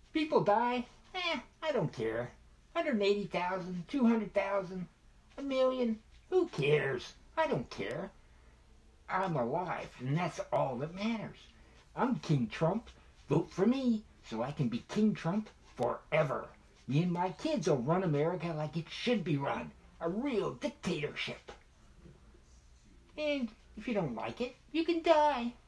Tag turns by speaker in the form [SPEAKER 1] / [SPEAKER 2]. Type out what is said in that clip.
[SPEAKER 1] People die. I don't care. 180,000, 200,000, a million. Who cares? I don't care. I'm alive, and that's all that matters. I'm King Trump. Vote for me so I can be King Trump forever. Me and my kids will run America like it should be run. A real dictatorship. And if you don't like it, you can die.